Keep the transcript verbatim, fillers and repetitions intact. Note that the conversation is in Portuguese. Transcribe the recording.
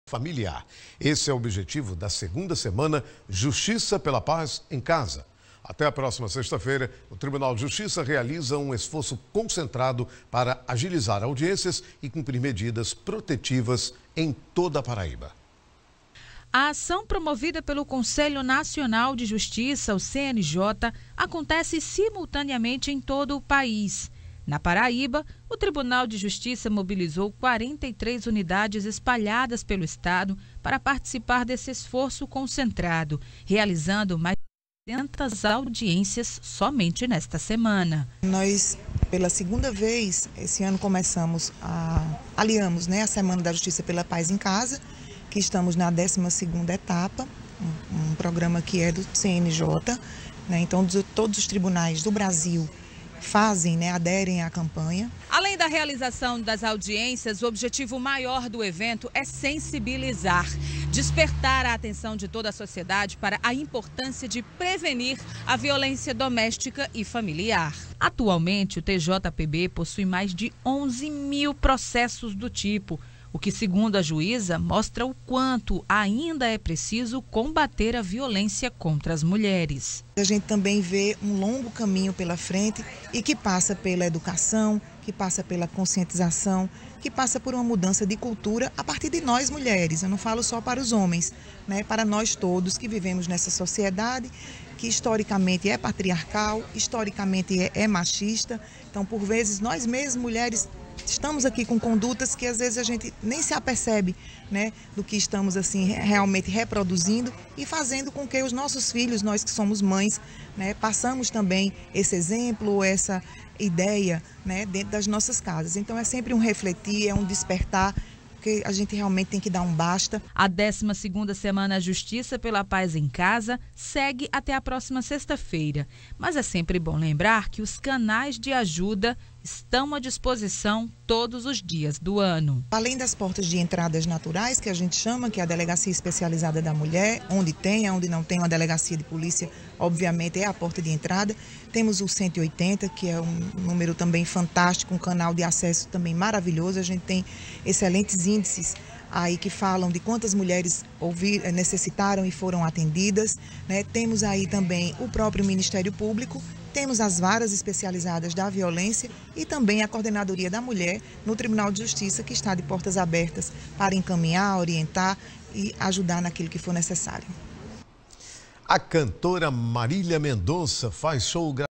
familiar. Esse é o objetivo da segunda semana Justiça pela Paz em Casa. Até a próxima sexta-feira, o Tribunal de Justiça realiza um esforço concentrado para agilizar audiências e cumprir medidas protetivas em toda a Paraíba. A ação promovida pelo Conselho Nacional de Justiça, o C N J, acontece simultaneamente em todo o país. Na Paraíba, o Tribunal de Justiça mobilizou quarenta e três unidades espalhadas pelo estado para participar desse esforço concentrado, realizando mais de duzentas audiências somente nesta semana. Nós, pela segunda vez, esse ano começamos a aliamos, né, a Semana da Justiça pela Paz em Casa, que estamos na décima segunda etapa, um, um programa que é do C N J, né, então de, todos os tribunais do Brasil fazem, né, aderem à campanha. Além da realização das audiências, o objetivo maior do evento é sensibilizar, despertar a atenção de toda a sociedade para a importância de prevenir a violência doméstica e familiar. Atualmente, o T J P B possui mais de onze mil processos do tipo, o que, segundo a juíza, mostra o quanto ainda é preciso combater a violência contra as mulheres. A gente também vê um longo caminho pela frente e que passa pela educação, que passa pela conscientização, que passa por uma mudança de cultura a partir de nós mulheres. Eu não falo só para os homens, né? Para nós todos que vivemos nessa sociedade que historicamente é patriarcal, historicamente é, é machista. Então, por vezes, nós mesmas mulheres estamos aqui com condutas que às vezes a gente nem se apercebe, né, do que estamos assim realmente reproduzindo e fazendo com que os nossos filhos, nós que somos mães, né, passamos também esse exemplo, essa ideia, né, dentro das nossas casas. Então é sempre um refletir, é um despertar, porque a gente realmente tem que dar um basta. A décima segunda Semana Justiça pela Paz em Casa segue até a próxima sexta-feira. Mas é sempre bom lembrar que os canais de ajuda estão à disposição todos os dias do ano. Além das portas de entradas naturais, que a gente chama, que é a Delegacia Especializada da Mulher, onde tem, onde não tem uma delegacia de polícia, obviamente é a porta de entrada. Temos o cento e oitenta, que é um número também fantástico, um canal de acesso também maravilhoso. A gente tem excelentes índices aí que falam de quantas mulheres ouvir, necessitaram e foram atendidas, né? Temos aí também o próprio Ministério Público, temos as varas especializadas da violência e também a Coordenadoria da Mulher no Tribunal de Justiça, que está de portas abertas para encaminhar, orientar e ajudar naquilo que for necessário. A cantora Marília Mendonça faz show